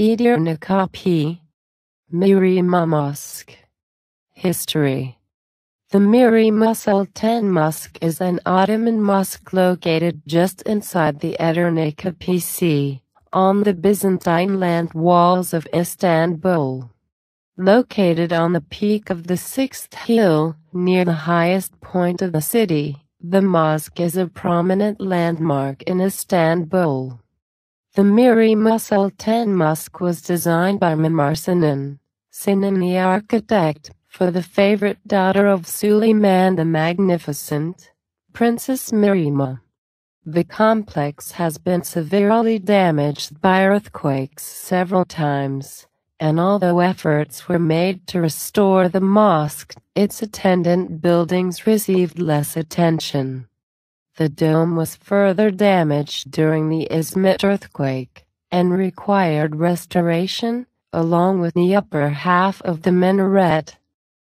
Edirne Meryma Mosque. History. The Meryma Sultan Mosque is an Ottoman mosque located just inside the Edirne Kapısı, on the Byzantine land walls of Istanbul. Located on the peak of the sixth hill, near the highest point of the city, the mosque is a prominent landmark in Istanbul. The Meryma Sultan Mosque was designed by Mimar Sinan, the architect, for the favorite daughter of Suleiman the Magnificent, Princess Meryma. The complex has been severely damaged by earthquakes several times, and although efforts were made to restore the mosque, its attendant buildings received less attention. The dome was further damaged during the Izmit earthquake, and required restoration, along with the upper half of the minaret.